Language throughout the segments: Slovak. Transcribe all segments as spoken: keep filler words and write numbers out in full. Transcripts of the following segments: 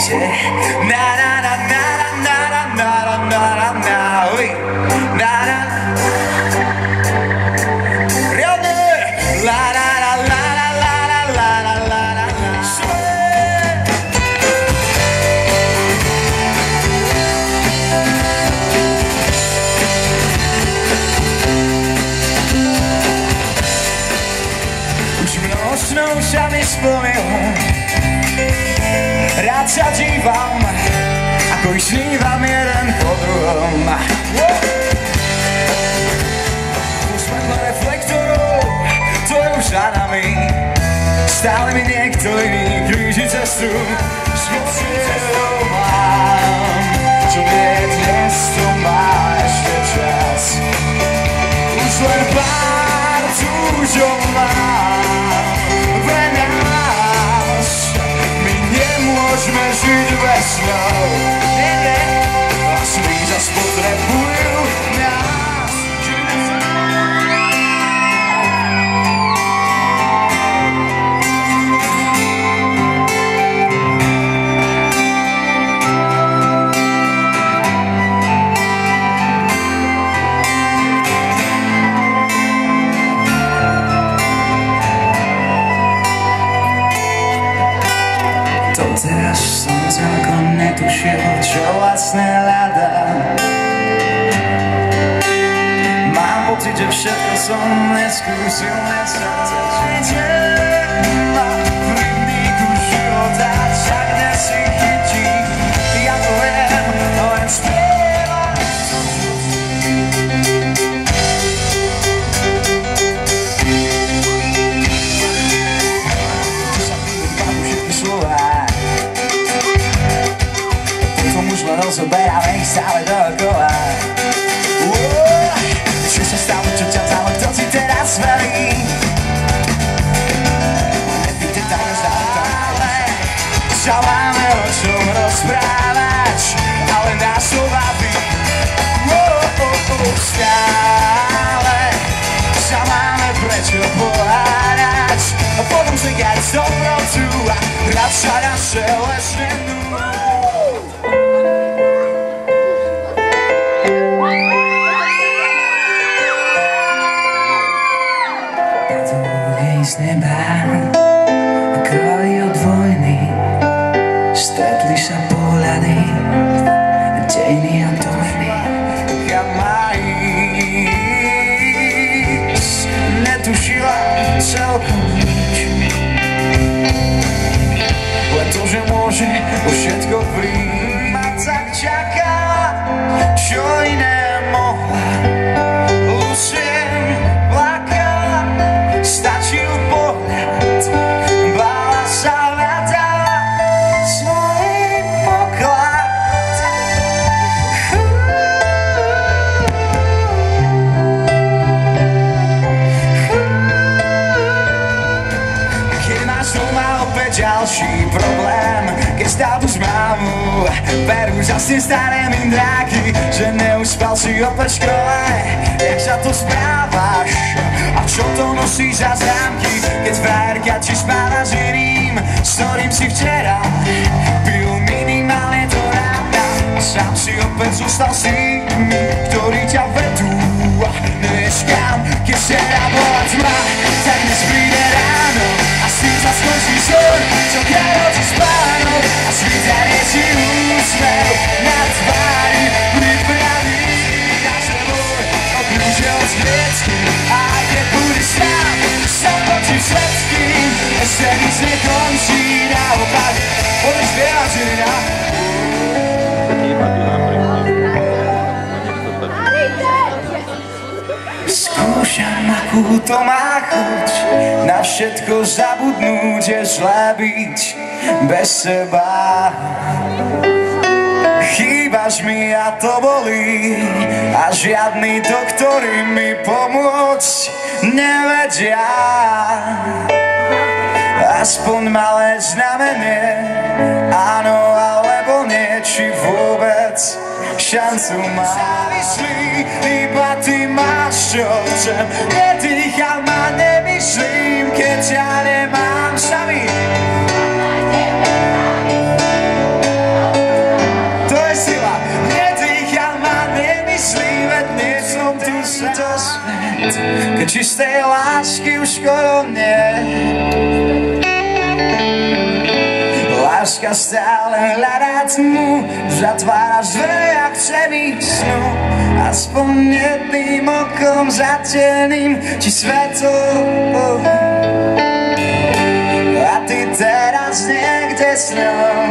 živote. Na na na na na na na na na na na oj, na na riadne la la la la la la la la la la la už množnou sa mi spomínam, rád sa dívam, ako ich snívam jeden po druhom. Po svetle reflektorov, to je už za nami, stále mi niekto iný kríži cestu. S mocou mám, čo vie dnes, to má ešte čas. Už len pár túžov mám pre nás, my nemôžeme žiť bez slov. Hlasy zas potrebujú nás. Teraz som celkom netušil, čo vlastne hľadám. Mám pocit, že všetko som neskúsil, nezačal. Mám v rybníku života, však kde si chytí. Ja to viem, len spievam. Tu sa pýtam všetky slová, už len rozoberáme ich stále dookola. Čo sa stalo, čo ťa vzalo, kto si teraz verí? Nepýte tam stále, sa máme o čom rozprávať, ale nás to baví. Stále sa máme prečo pohádať, a potom zlikať z dobrotu a hrať sa naše lesné dnu. Z neba krvaví od vojny, stretli sa pohľady, dejiny a dojny. Kam má ísť, netušila celkom nič, len to, že môže už všetko prísť. A tak čakala, čo iné mohla, Lucien plakala, stačil pohľad, bála sa, hľadala svoj poklad. Keď máš doma opäť ďalší problém, keď státu zmávu, berú zase staré mindráky, že neuspal si opäť v škole. Jak sa to správaš? A čo to nosí za známky, keď frajerka ti spáva s iným, s ktorým si včera pil minimálne do rána? Sám si opäť zostal s tými, ktorí ťa vedú. Nevieš kam, keď včera bola tma, tak dnes príde ráno a s tým sa skončí zor, čo kráľovci spánok a svítanie si úsmev na tvári pripraví na seboj okrúžil s vieckým. A aj keď budeš sám, sám proti všetkým, ešte nič nekončí, naopak budeš spievať žena. Skúšam, akú to má chuť, na všetko zabudnúť, je zlé byť bez seba. Chýbaš mi a to bolí, a žiadny doktori mi pomôcť nevedia. Aspoň malé znamenie, áno alebo nie, či vôbec šancu má. Závislý, iba ty máš, čo chcem. Nedýchal ma, nemyslím, keď ťa nemám samý. tento svet, keď čistej lásky už skoro nie. Láska stále hľadá tmu, zatváraš dvere jak ceny snu. Aspoň jedným okom zateným ti svetlo. A ty teraz niekde snou.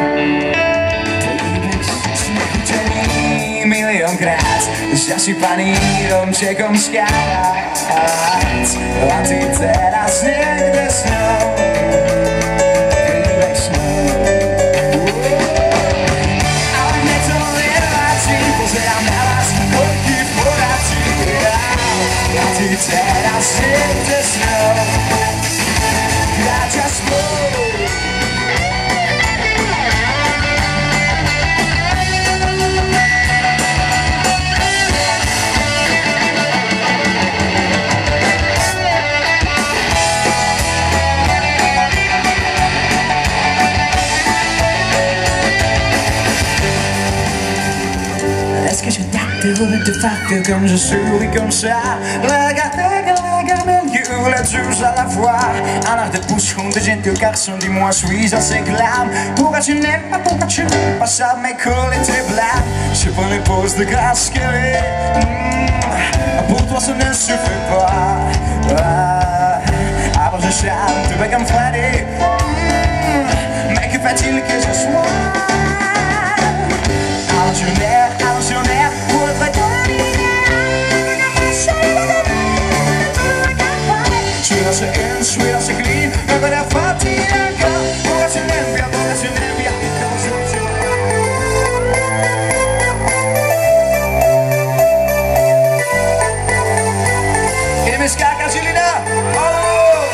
Znechutený miliónkrát, zasypaný domčekom z karát. A ty teraz niekde snou. Teraz niekde snou, kráča spolu. Est-ce que je t'attends de facto comme je suis comme ça? Les deux à la fois, un art de bouchon de gentil garçon, dis-moi, suis-je assez glam? Pourquoi tu n'aimes pas, pourquoi tu n'aimes pas ça, mes cols et tes blâmes? Je prends les poses de grâce que mmh, pour toi ça ne suffit pas. Ah, alors je chante, tu comme Freddy, mmh, mais que fait-il que je sois? Algénaire, algénaire, pour le prétendre. Sweet in, sweet as a clean, never that party and go. Boys in Envia, boys in Envia, comes to you. Ini Miss Kakak Silina, halo.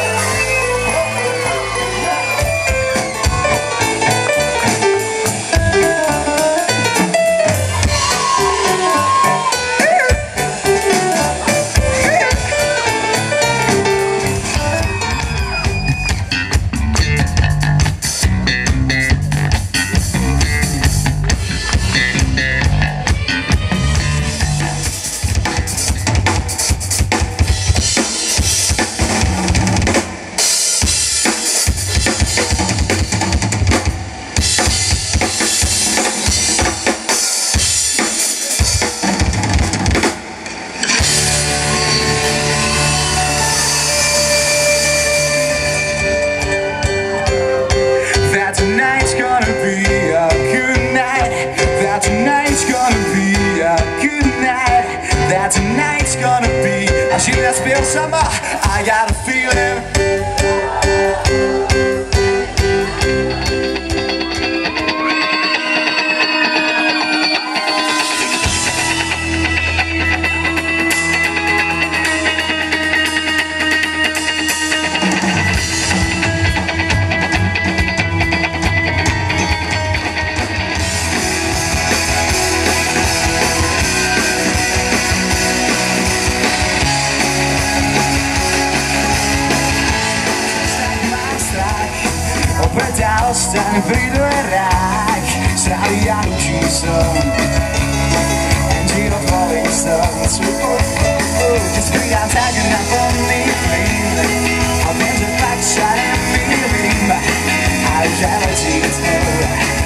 That tonight's gonna be a she that's feel summer. I got a feeling. Ostaň pri dverách, stráviaci som Angel falling stones. Keď spíjam tak na plný plyn a viem, že tak sa nemýlim a že letí tvoj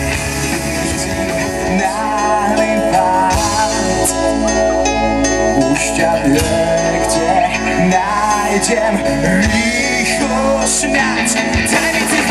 náhlý pád. Už ťa niekde nájdem rýchlo snáď. Daj mi ty